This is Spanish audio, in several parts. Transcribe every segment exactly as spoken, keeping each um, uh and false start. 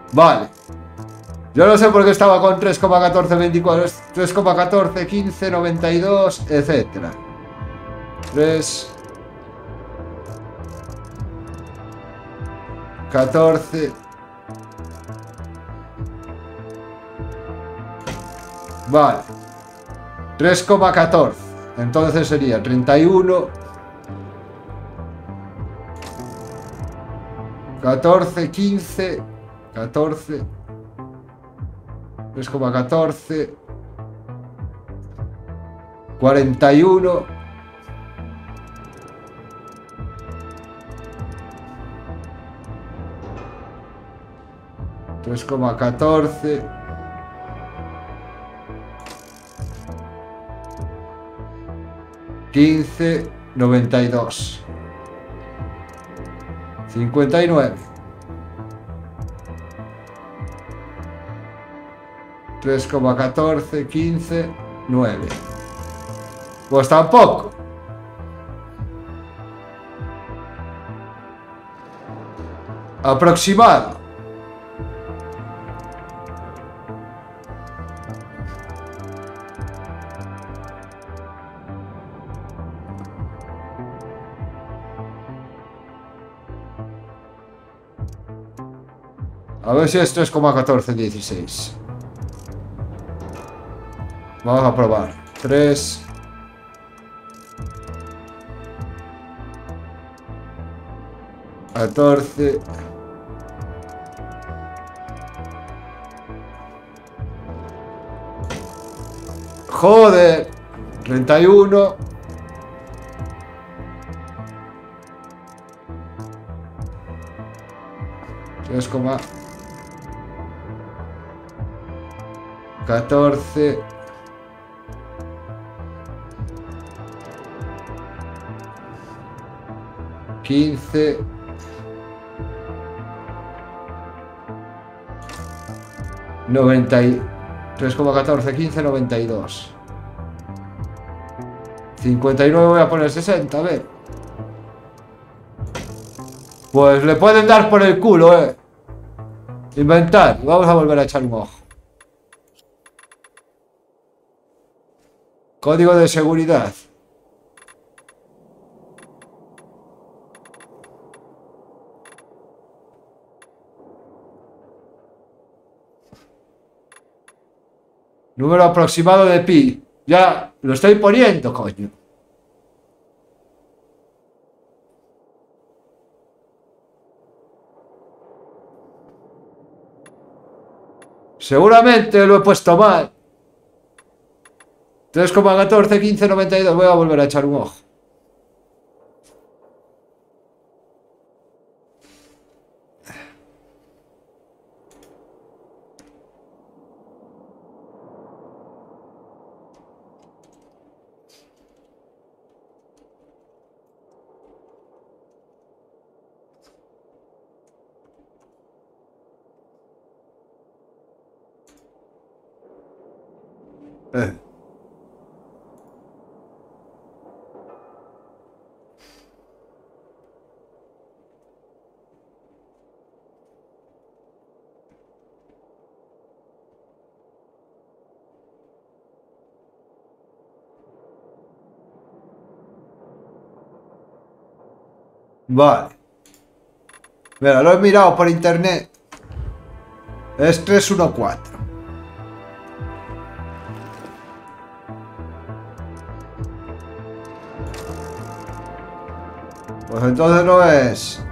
Vale. Yo no sé por qué estaba con tres coma catorce veinticuatro, tres coma catorce, quince, noventa y dos, etcétera. tres, catorce. Vale. tres coma catorce. Entonces sería treinta y uno. catorce, quince. catorce. tres coma catorce. cuarenta y uno. tres coma catorce. quince, noventa y dos. cincuenta y nueve. tres coma catorce, quince, nueve. Pues tampoco. Aproximado. A ver si es tres coma catorce dieciséis. Vamos a probar. tres. catorce. Joder. treinta y uno. tres coma catorce. quince. noventa y tres coma catorce, quince, noventa y dos. cincuenta y nueve voy a poner sesenta, a ver. Pues le pueden dar por el culo, eh. Inventar. Vamos a volver a echar un ojo. Código de seguridad. Número aproximado de pi. Ya lo estoy poniendo, coño. Seguramente lo he puesto mal. tres coma catorce, quince, noventa y dos. Voy a volver a echar un ojo. Eh. Vale. Mira, lo he mirado por internet. Es tres uno cuatro. Pues entonces no es.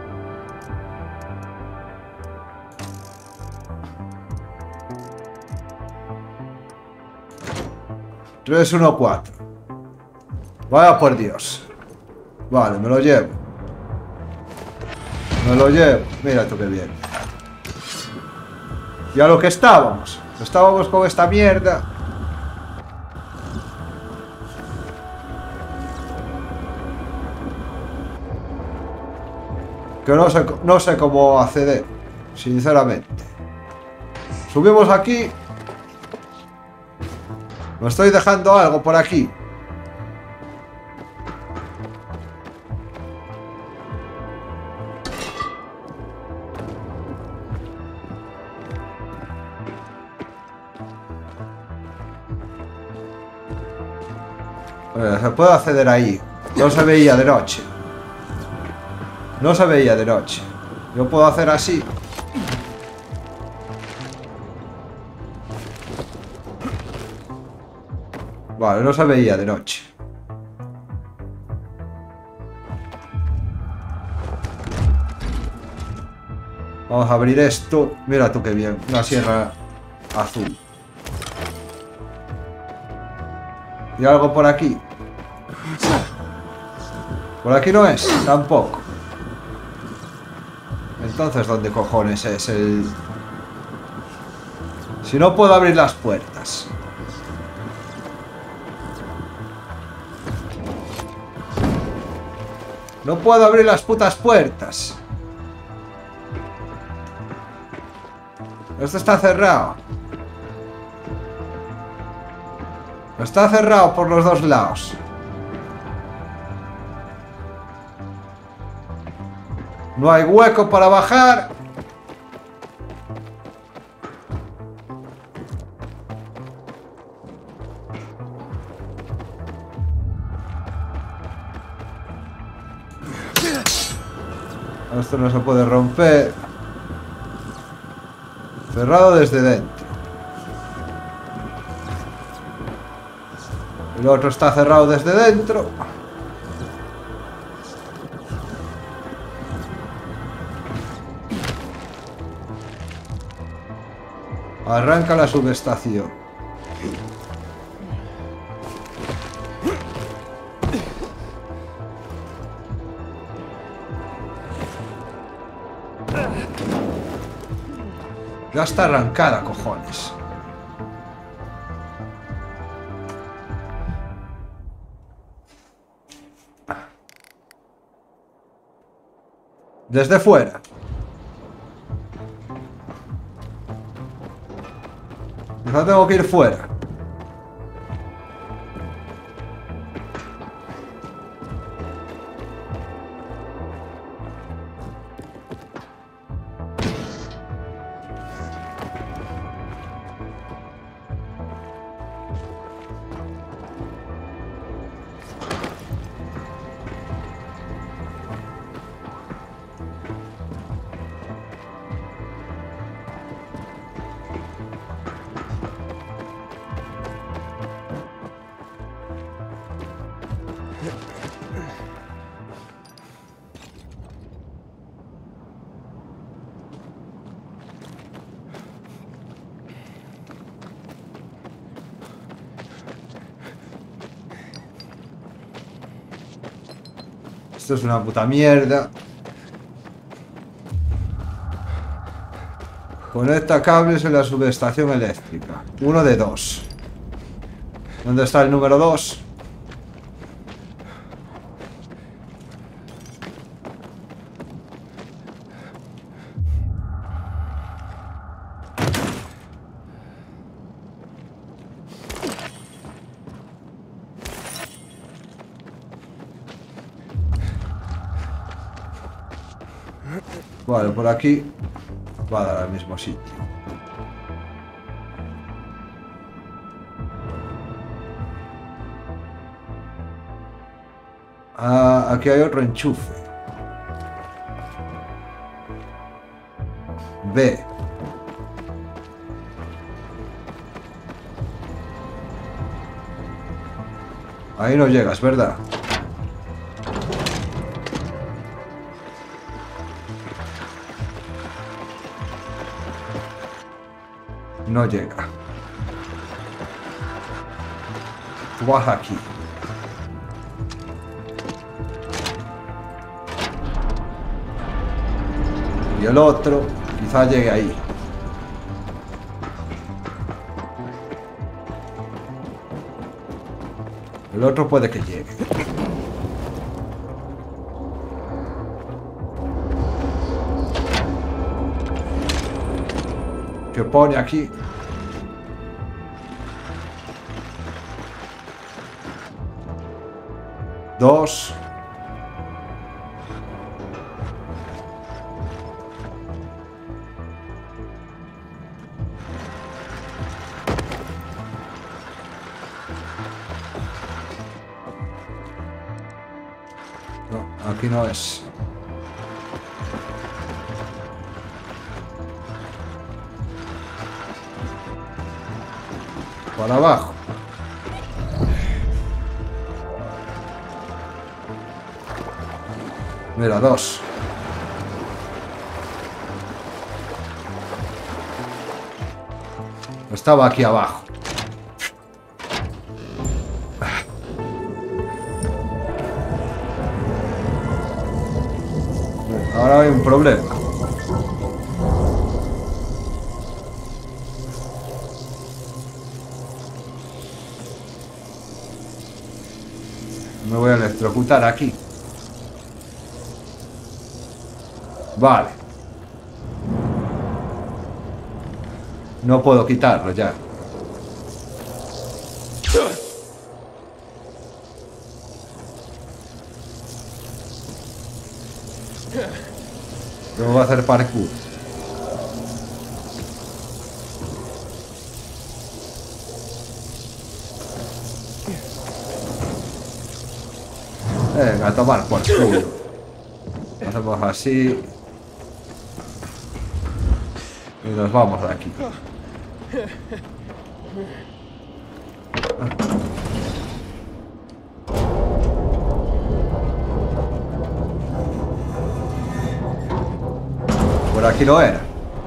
tres uno cuatro. Vaya por Dios. Vale, me lo llevo. Me lo llevo. Mira tú qué bien. Y a lo que estábamos. Estábamos con esta mierda. Que no sé, no sé cómo acceder, sinceramente. Subimos aquí. Me estoy dejando algo por aquí. Bueno, se puede acceder ahí. No se veía de noche. No se veía de noche. Yo puedo hacer así. Vale, no se veía de noche. Vamos a abrir esto. Mira tú qué bien. Una sierra azul. ¿Y algo por aquí? Por aquí no es, tampoco. Entonces, ¿dónde cojones es el...? Si no puedo abrir las puertas. No puedo abrir las putas puertas. Esto está cerrado. Está cerrado por los dos lados. No hay hueco para bajar. Esto no se puede romper. Cerrado desde dentro. El otro está cerrado desde dentro. Arranca la subestación. Ya está arrancada, cojones. Desde fuera. No tengo que ir fuera. Esto es una puta mierda. Conecta cables en la subestación eléctrica. Uno de dos. ¿Dónde está el número dos? Vale, por aquí va a dar al mismo sitio. Ah, aquí hay otro enchufe. B. Ahí no llegas, ¿verdad? No llega. Tú vas aquí. Y el otro quizá llegue ahí. El otro puede que llegue. ¿Qué pone aquí? Dos. Aquí no es. Por abajo. Mira, dos. Estaba aquí abajo. Ahora hay un problema. Me voy a electrocutar aquí. Vale. No puedo quitarlo ya. Luego voy a hacer parkour. Venga, a tomar por culo. Hacemos así. Y nos vamos de aquí. Por aquí no era.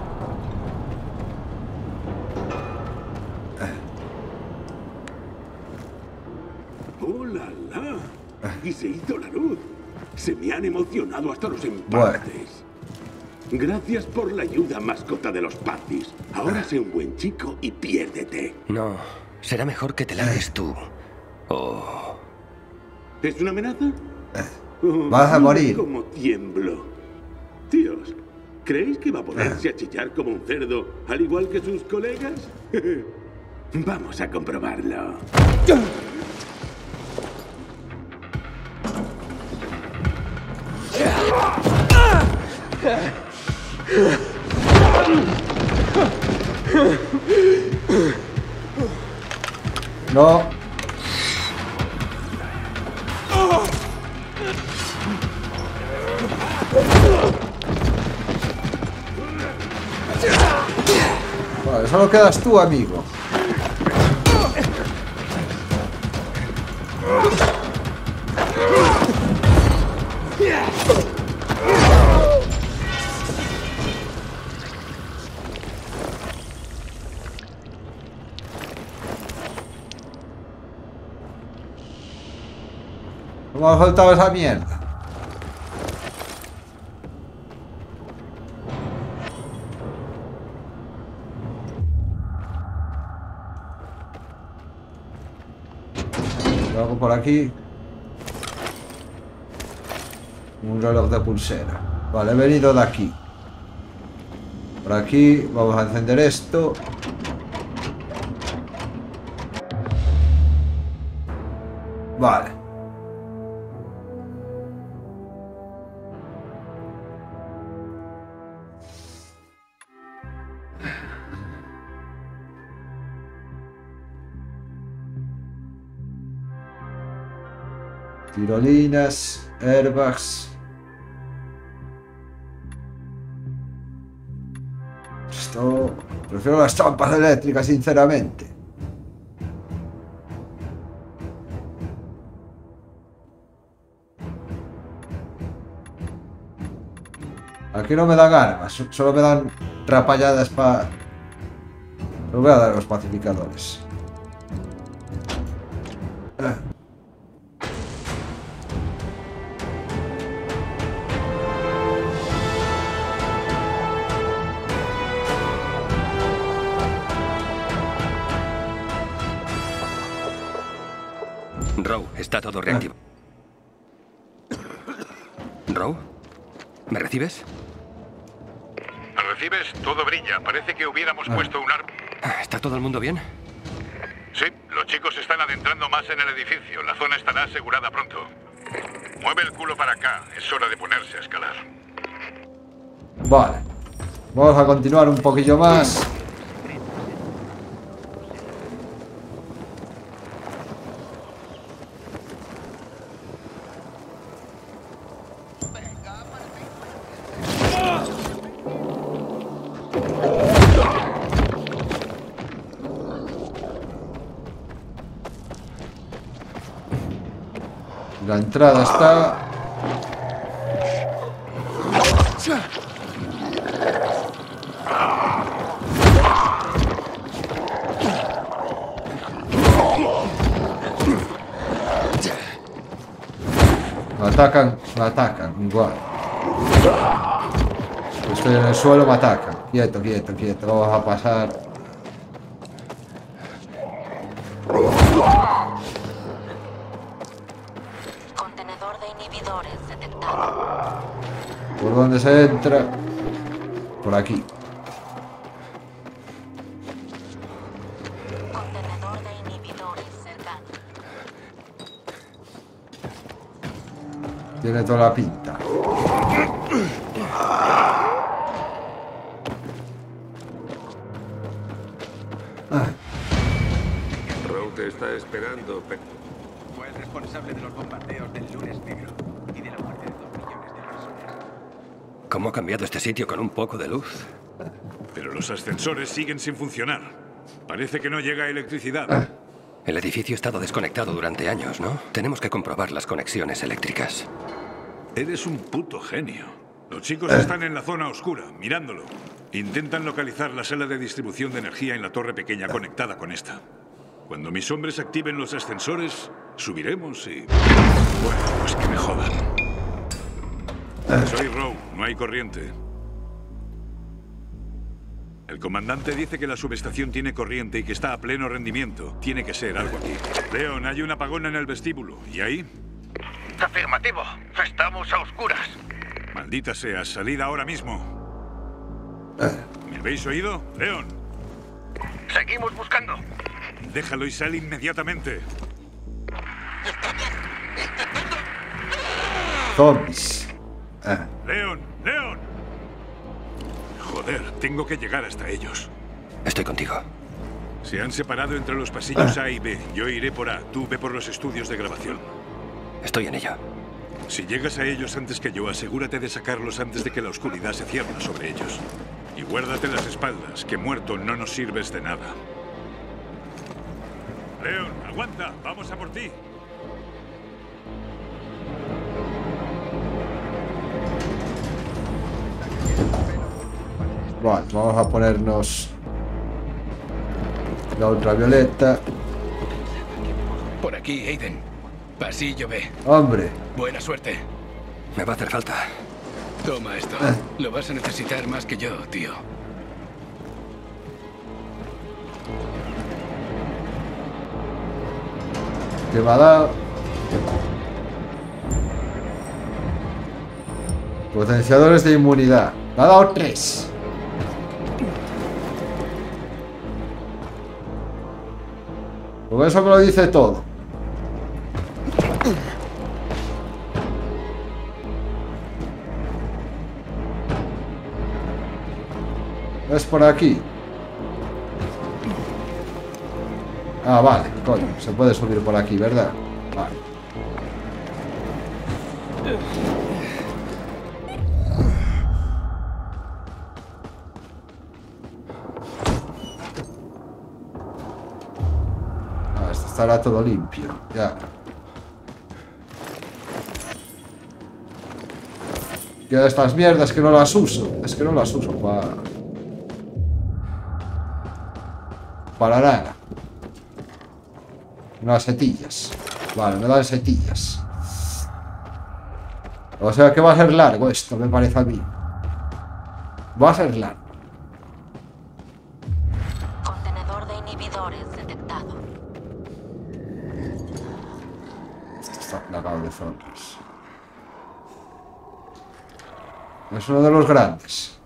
¡Oh, la, la! Y se hizo la luz. Se me han emocionado hasta los empastes. Gracias por la ayuda, mascota de los parties. Ahora sé un buen chico y piérdete. No, será mejor que te largues tú. Oh. ¿Es una amenaza? Oh, Vas a morir. Como tiemblo. Tíos, ¿creéis que va a ponerse a chillar como un cerdo, al igual que sus colegas? Vamos a comprobarlo. No. Vale, solo quedas tú, amigo. ¿Cómo ha faltado esa mierda? Lo hago por aquí. Un reloj de pulsera. Vale, he venido de aquí. Por aquí vamos a encender esto. Vale. Tirolinas, airbags. Esto... Prefiero las trampas eléctricas, sinceramente. Aquí no me dan armas, solo me dan rapalladas para... No voy a dar a los pacificadores. Ah. Row, está todo reactivo. ¿Row? ¿Me recibes? ¿Me recibes? Todo brilla. Parece que hubiéramos Ah. puesto un arma. ¿Está todo el mundo bien? Sí, los chicos están adentrando más en el edificio. La zona estará asegurada pronto. Mueve el culo para acá. Es hora de ponerse a escalar. Vale. Vamos a continuar un poquillo más. La entrada está... Me atacan, me atacan, igual. Estoy en el suelo, me atacan. Quieto, quieto, quieto. Vamos a pasar. Contenedor de inhibidores detectado. ¿Por dónde se entra? Por aquí. Contenedor de inhibidores cercano. Tiene toda la pinta. Ah. Rowe te está esperando, pero... Fue el responsable de los bombardeos del lunes negro y de la muerte de dos millones de personas. ¿Cómo ha cambiado este sitio con un poco de luz? Pero los ascensores siguen sin funcionar. Parece que no llega electricidad. El edificio ha estado desconectado durante años, ¿no? Tenemos que comprobar las conexiones eléctricas. Eres un puto genio. Los chicos están en la zona oscura, mirándolo. Intentan localizar la sala de distribución de energía en la torre pequeña conectada con esta. Cuando mis hombres activen los ascensores, subiremos y... Bueno, pues que me jodan. Soy Rowe, no hay corriente. El comandante dice que la subestación tiene corriente y que está a pleno rendimiento. Tiene que ser algo aquí. Leon, hay un apagón en el vestíbulo. ¿Y ahí? Afirmativo. Estamos a oscuras. Maldita sea, salid ahora mismo. ¿Me habéis oído? Leon. Seguimos buscando. Déjalo y sal inmediatamente. Zombies. Ah. Leon, Leon. Joder, tengo que llegar hasta ellos. Estoy contigo. Se han separado entre los pasillos A y B. Yo iré por A. Tú ve por los estudios de grabación. Estoy en ello. Si llegas a ellos antes que yo, asegúrate de sacarlos antes de que la oscuridad se cierre sobre ellos. Y guárdate las espaldas, que muerto no nos sirves de nada. Leon, aguanta. Vamos a por ti. Vale, vamos a ponernos la ultravioleta. Por aquí, Aiden. Pasillo B. Hombre. Buena suerte. Me va a hacer falta. Toma esto. Lo vas a necesitar más que yo, tío. Que me ha dado. Potenciadores de inmunidad. Me ha dado tres. Porque eso me lo dice todo. Es por aquí. Ah, vale, coño. Se puede subir por aquí, ¿verdad? Vale. Ah, esto estará todo limpio. Ya. Que estas mierdas que no las uso. Es que no las uso para... Para nada. Unas setillas. Vale, me dan setillas. O sea que va a ser largo esto, me parece a mí. Va a ser largo. Contenedor de inhibidores detectado. Esto está plagado de zombies. Es uno de los grandes.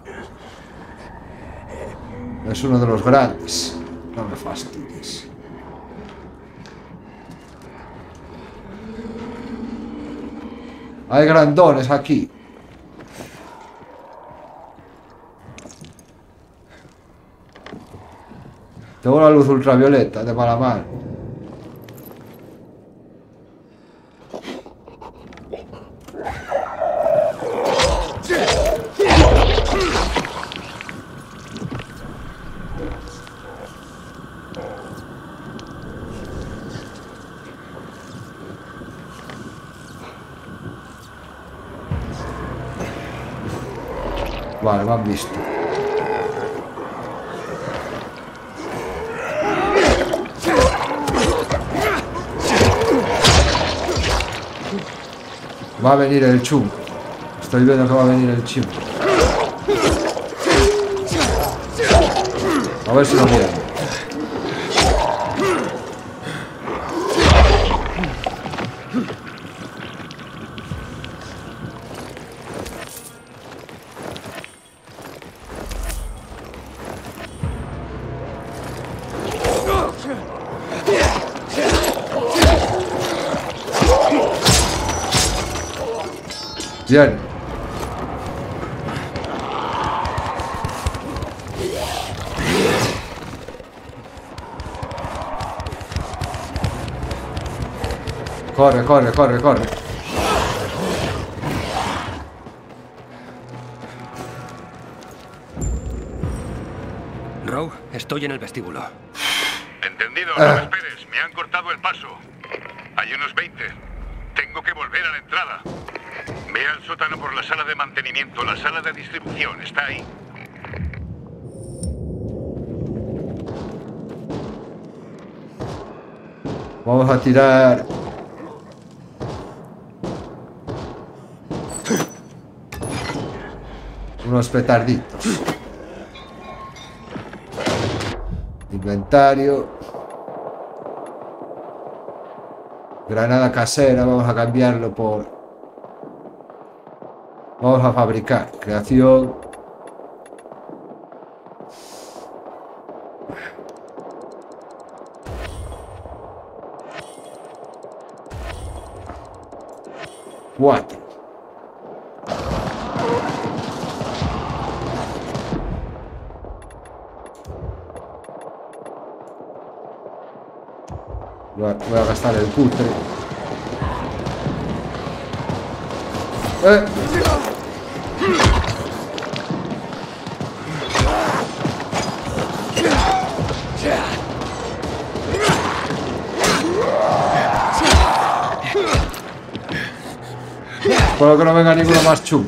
Es uno de los grandes. No me fastidies. Hay grandones aquí. Tengo la luz ultravioleta de mala mano. Vale, me han visto. Va a venir el chum. Estoy viendo que va a venir el chum. A ver si lo viene. Bien. Corre, corre, corre, corre. Rogue, estoy en el vestíbulo. Entendido, no me esperes. Me han cortado el paso. Hay unos veinte. Tengo que volver a la entrada. Ve al sótano por la sala de mantenimiento. La sala de distribución está ahí. Vamos a tirar. Unos petarditos. Inventario. Granada casera. Vamos a cambiarlo por... Vamos a fabricar. Creación. Cuatro. Voy a gastar el cutre. Eh. Espero que no venga ninguno más chum.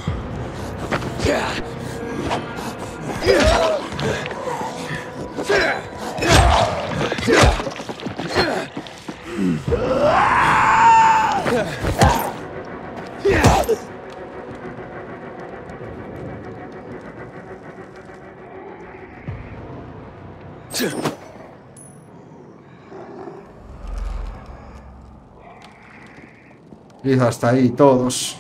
Y hasta ahí todos.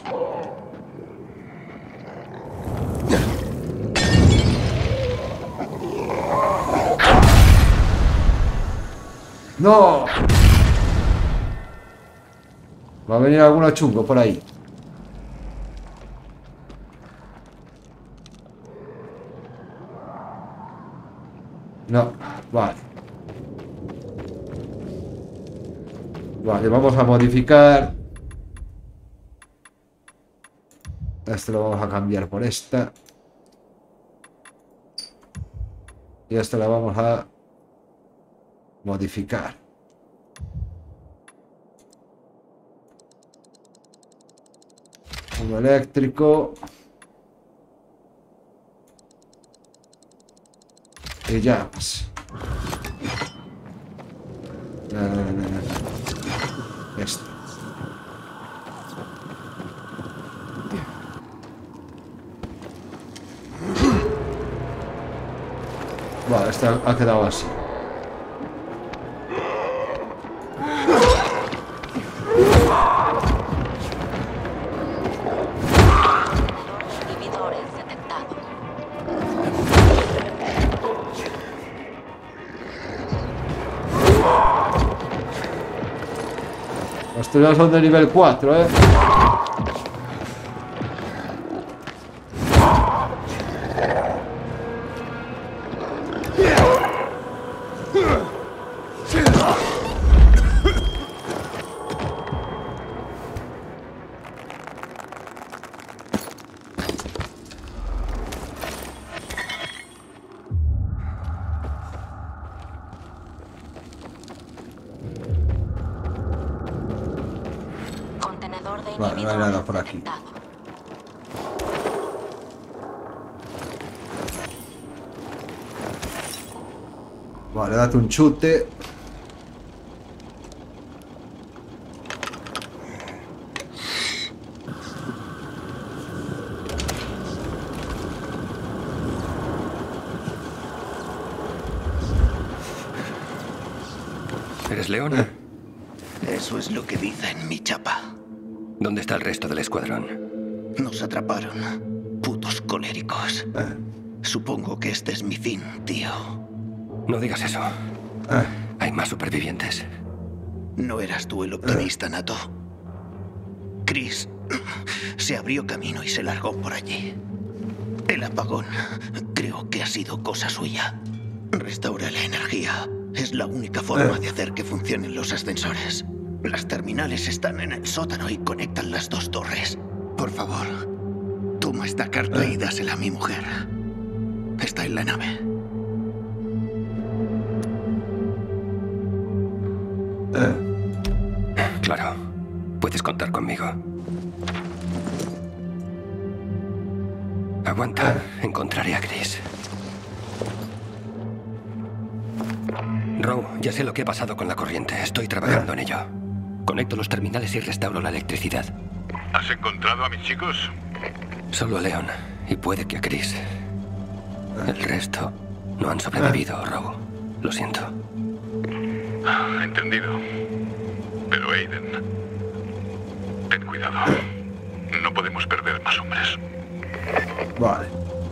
¡No! Va a venir alguno chungo por ahí. No, vale. Vale, vamos a modificar. Este lo vamos a cambiar por esta. Y esto lo vamos a modificar. Un eléctrico. Y llamas. No, no, no, no. Esto. Vale, este ha quedado así. Inhibidores detectados. Estos ya son de nivel cuatro, eh. Contenedor de Vale, no hay inhibidores nada por aquí. detectado. Vale, date un chute. ¿Eres León? Eso es lo que dice en mi chapa. ¿Dónde está el resto del escuadrón? Nos atraparon. Putos coléricos. Supongo que este es mi fin, tío. No digas eso. Hay más supervivientes. ¿No eras tú el optimista, Nato? Chris se abrió camino y se largó por allí. El apagón creo que ha sido cosa suya. Restaura la energía. Es la única forma de hacer que funcionen los ascensores. Las terminales están en el sótano y conectan las dos torres. Por favor, toma esta carta y dásela a mi mujer. Está en la nave. Claro. Puedes contar conmigo. Aguanta. Encontraré a Chris. Row, ya sé lo que ha pasado con la corriente. Estoy trabajando en ello. Conecto los terminales y restauro la electricidad. ¿Has encontrado a mis chicos? Solo a Leon. Y puede que a Chris. El resto no han sobrevivido, Row. Lo siento. Entendido. Pero Aiden, ten cuidado. No podemos perder más hombres. Vale.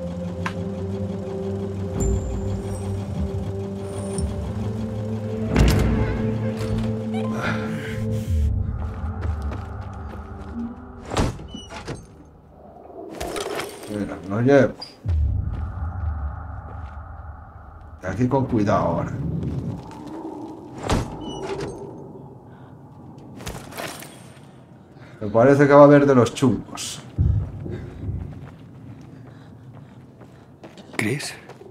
Mira, no llevo. Aquí con cuidado ahora. Me parece que va a haber de los chungos. ¿Chris?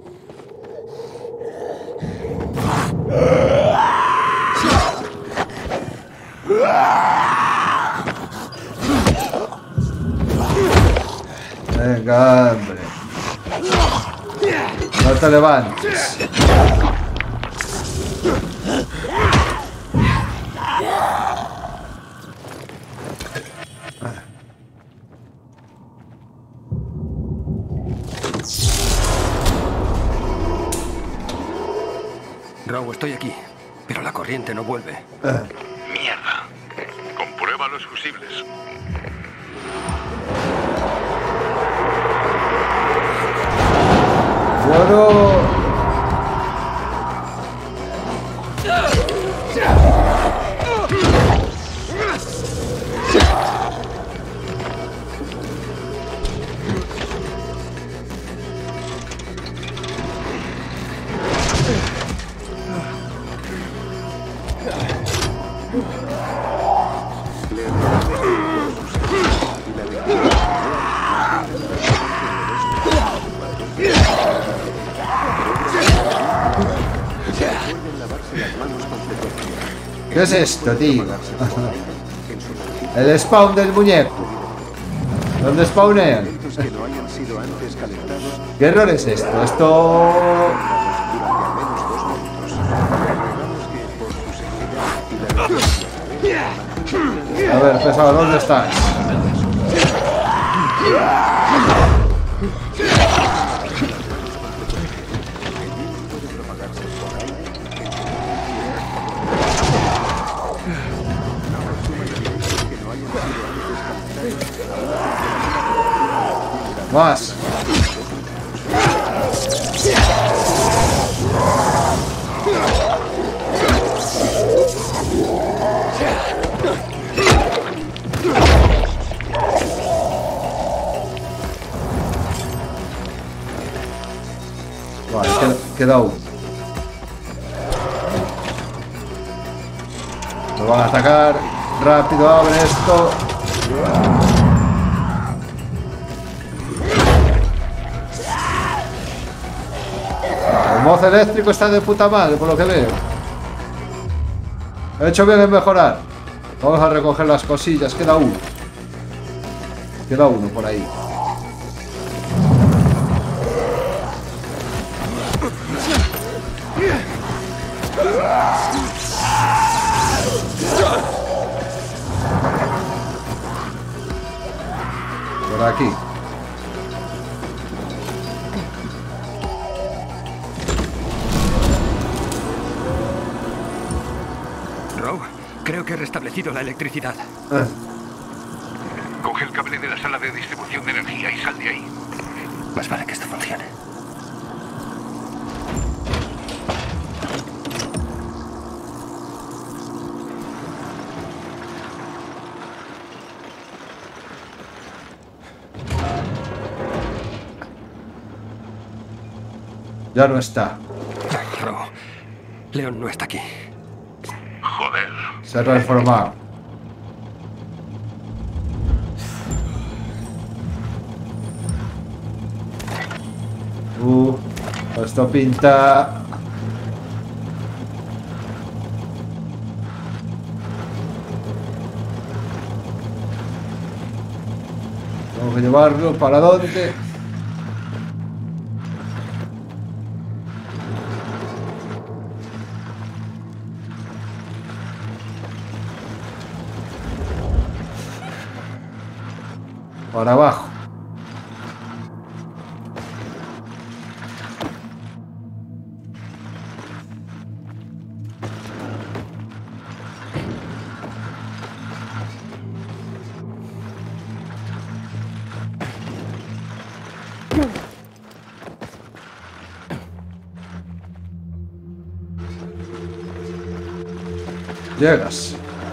Venga, hombre. No te levantes. Row, estoy aquí, pero la corriente no vuelve. Mierda. Comprueba los fusibles. Bueno. ¿Qué es esto, tío? El spawn del muñeco. ¿Dónde spawnean? ¿Qué error es esto? Esto... A ver, pesado, ¿dónde estás? Más. Vale, queda, queda uno. Lo van a atacar. Rápido, abre esto. El mozo eléctrico está de puta madre, por lo que veo. He hecho bien en mejorar. Vamos a recoger las cosillas. Queda uno. Queda uno por ahí. aquí. Row, creo que he restablecido la electricidad. Eh. Coge el cable de la sala de distribución de energía y sal de ahí. Más vale que esto funcione. Ya no está. Row, Leon no está aquí. Joder. Se ha transformado. Uh, esto pinta. Tengo que llevarlo para dónde. Para abajo. Llegas.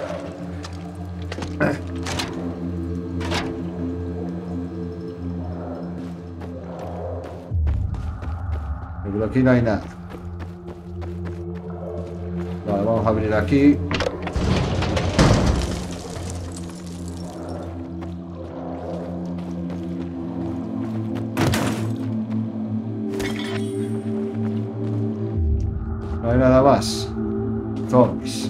Pero aquí no hay nada. Vale, vamos a abrir aquí. No hay nada más. Zombies.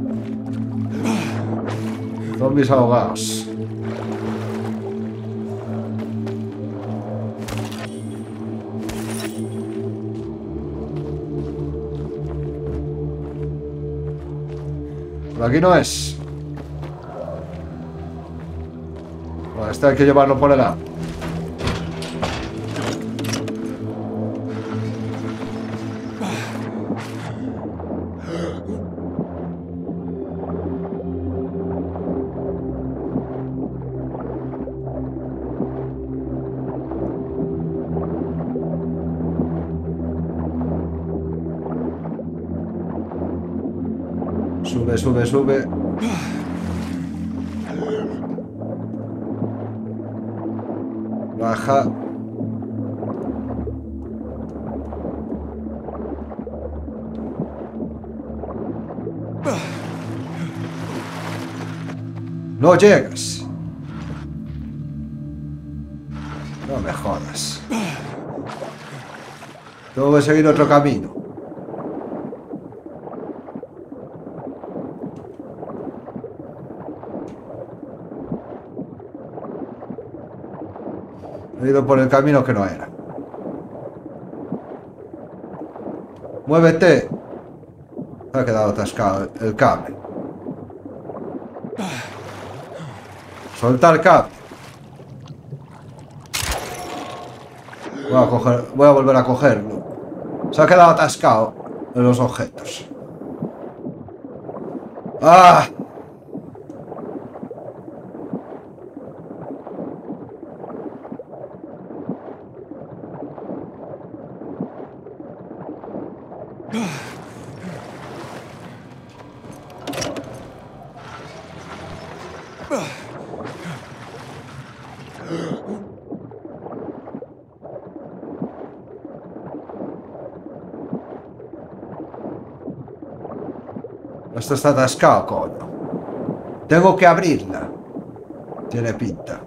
Zombies ahogados. Por aquí no es. Bueno, este hay que llevarlo por el lado. Sube, sube, sube. Baja. No llegas. No me jodas. Tengo que seguir otro camino. He ido por el camino que no era. ¡Muévete! Se ha quedado atascado el cable. Soltar cable. Voy a coger, voy a volver a cogerlo. Se ha quedado atascado en los objetos. ¡Ah! Esto está atascado, coño. Tengo que abrirla. Tiene pinta.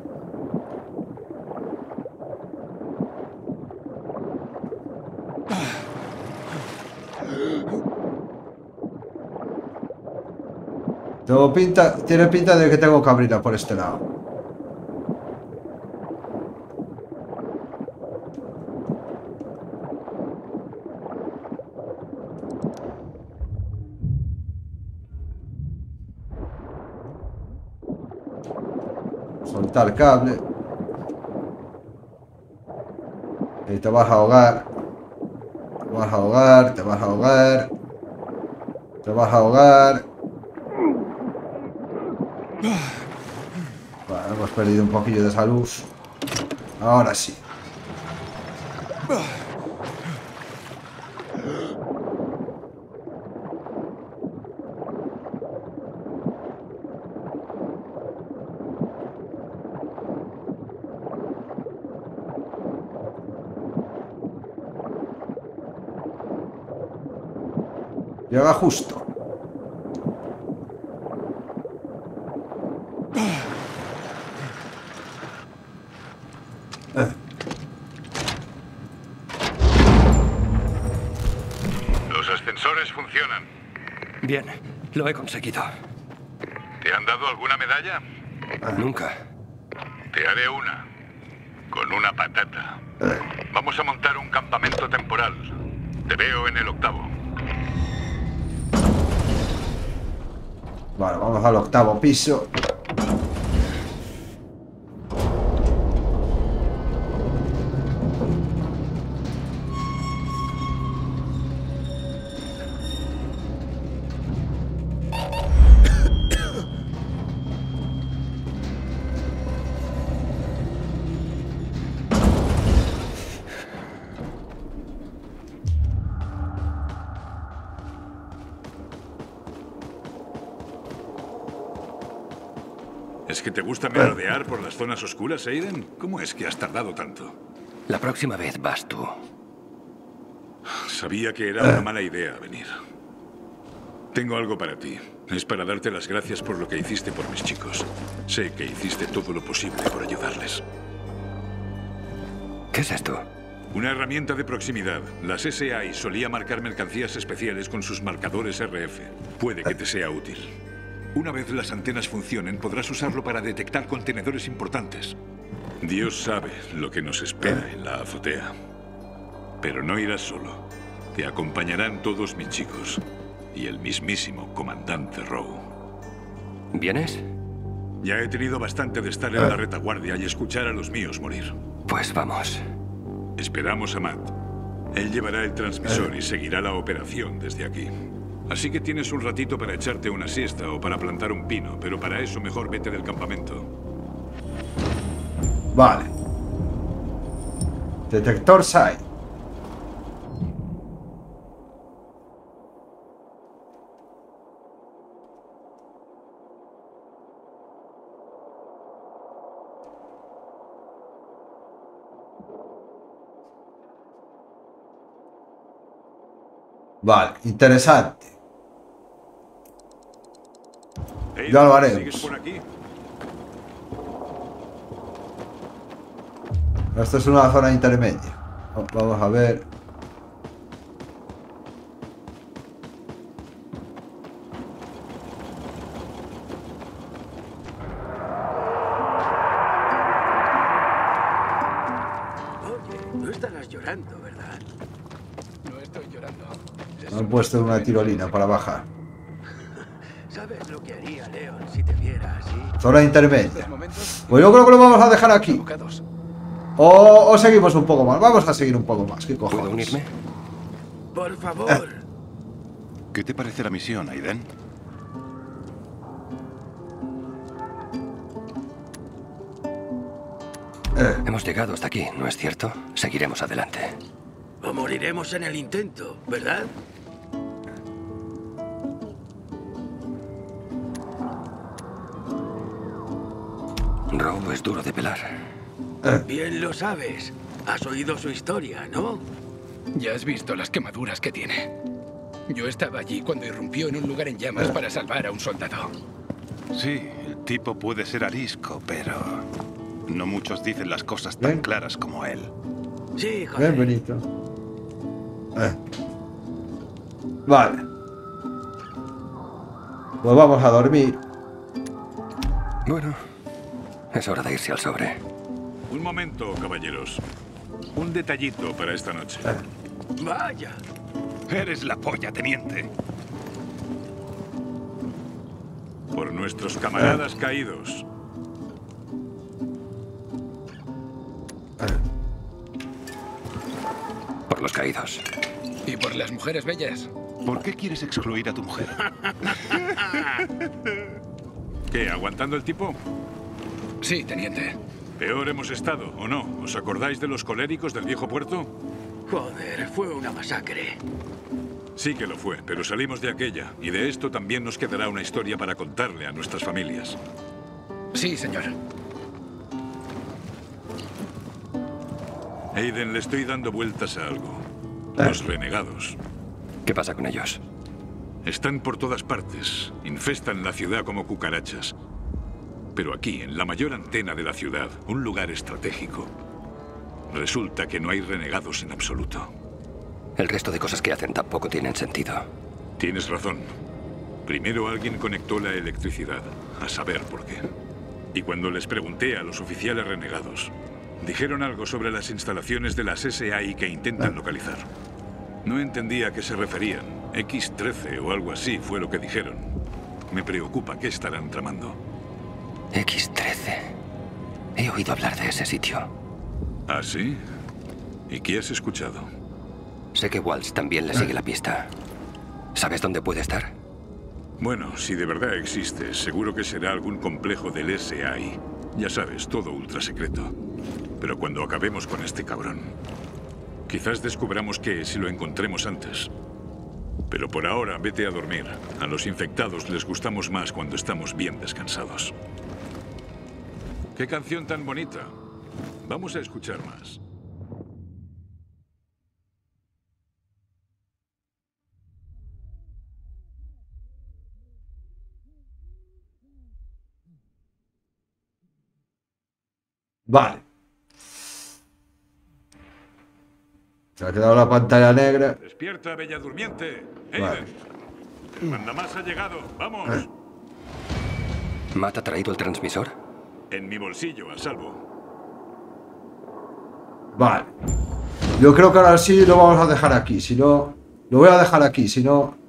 Tengo pinta, tiene pinta de que tengo que abrirla por este lado. Soltar cable. Y te vas a ahogar. Te vas a ahogar, te vas a ahogar. Te vas a ahogar. Vale, hemos perdido un poquillo de salud. Ahora sí. Llega justo. Los ascensores funcionan. Bien, lo he conseguido. ¿Te han dado alguna medalla? Nunca. Te haré una. Con una patata. Vamos a montar un campamento temporal. Te veo en el octavo. Vale, vamos al octavo piso. ¿Es que te gusta merodear por las zonas oscuras, Aiden? ¿Cómo es que has tardado tanto? La próxima vez vas tú. Sabía que era una mala idea venir. Tengo algo para ti. Es para darte las gracias por lo que hiciste por mis chicos. Sé que hiciste todo lo posible por ayudarles. ¿Qué es esto? Una herramienta de proximidad. Las S A I solía marcar mercancías especiales con sus marcadores R F. Puede que te sea útil. Una vez las antenas funcionen, podrás usarlo para detectar contenedores importantes. Dios sabe lo que nos espera en la azotea. Pero no irás solo. Te acompañarán todos mis chicos. Y el mismísimo comandante Rowe. ¿Vienes? Ya he tenido bastante de estar en la retaguardia y escuchar a los míos morir. Pues vamos. Esperamos a Matt. Él llevará el transmisor y seguirá la operación desde aquí. Así que tienes un ratito para echarte una siesta o para plantar un pino, pero para eso mejor vete del campamento. Vale. Detector S A I. Vale, interesante. Hey, Ya lo haremos. ¿sigues por aquí? Esto es una zona intermedia. Vamos a ver. Oye, no estarás llorando, ¿verdad? No estoy llorando. Me han puesto una tirolina para bajar. ¿Sabes lo que haría Leon si te viera así? Zona intermedia. Pues yo creo que lo vamos a dejar aquí. O, o seguimos un poco más. Vamos a seguir un poco más. ¿Qué cojones? ¿Puedo unirme? Por favor. ¿Qué te parece la misión, Aiden? Eh. Hemos llegado hasta aquí, ¿no es cierto? Seguiremos adelante. O moriremos en el intento, ¿verdad? Rowe es duro de pelar. Eh. Bien lo sabes. Has oído su historia, ¿no? Ya has visto las quemaduras que tiene. Yo estaba allí cuando irrumpió en un lugar en llamas para salvar a un soldado. Sí, el tipo puede ser arisco, pero no muchos dicen las cosas tan Bien. claras como él. Sí, joder. Bien, Benito. Eh. Vale. Pues vamos a dormir. Bueno, es hora de irse al sobre. Un momento, caballeros. Un detallito para esta noche. Vaya. Eres la polla, teniente. Por nuestros camaradas caídos. caídos. ¿Y por las mujeres bellas? ¿Por qué quieres excluir a tu mujer? ¿Qué, aguantando el tipo? Sí, teniente. Peor hemos estado, ¿o no? ¿Os acordáis de los coléricos del viejo puerto? Joder, fue una masacre. Sí que lo fue, pero salimos de aquella. Y de esto también nos quedará una historia para contarle a nuestras familias. Sí, señor. Aiden, le estoy dando vueltas a algo. Los renegados. ¿Qué pasa con ellos? Están por todas partes. Infestan la ciudad como cucarachas. Pero aquí, en la mayor antena de la ciudad, un lugar estratégico, resulta que no hay renegados en absoluto. El resto de cosas que hacen tampoco tienen sentido. Tienes razón. Primero alguien conectó la electricidad, a saber por qué. Y cuando les pregunté a los oficiales renegados, dijeron algo sobre las instalaciones de las S A I que intentan localizar. No entendía a qué se referían. equis trece o algo así fue lo que dijeron. Me preocupa qué estarán tramando. equis trece. He oído hablar de ese sitio. ¿Ah, sí? ¿Y qué has escuchado? Sé que Waltz también le sigue la pista. ¿Sabes dónde puede estar? Bueno, si de verdad existe, seguro que será algún complejo del S A I. Ya sabes, todo ultra secreto. Pero cuando acabemos con este cabrón, quizás descubramos qué es si lo encontremos antes. Pero por ahora, vete a dormir. A los infectados les gustamos más cuando estamos bien descansados. ¡Qué canción tan bonita! Vamos a escuchar más. Vale. Se ha quedado la pantalla negra. Despierta, bella durmiente. Aiden. Vale. El mandamás ha llegado. Vamos. ¿Matt ha traído el transmisor? En mi bolsillo, a salvo. Vale. Yo creo que ahora sí lo vamos a dejar aquí. Si no, lo voy a dejar aquí. Si no,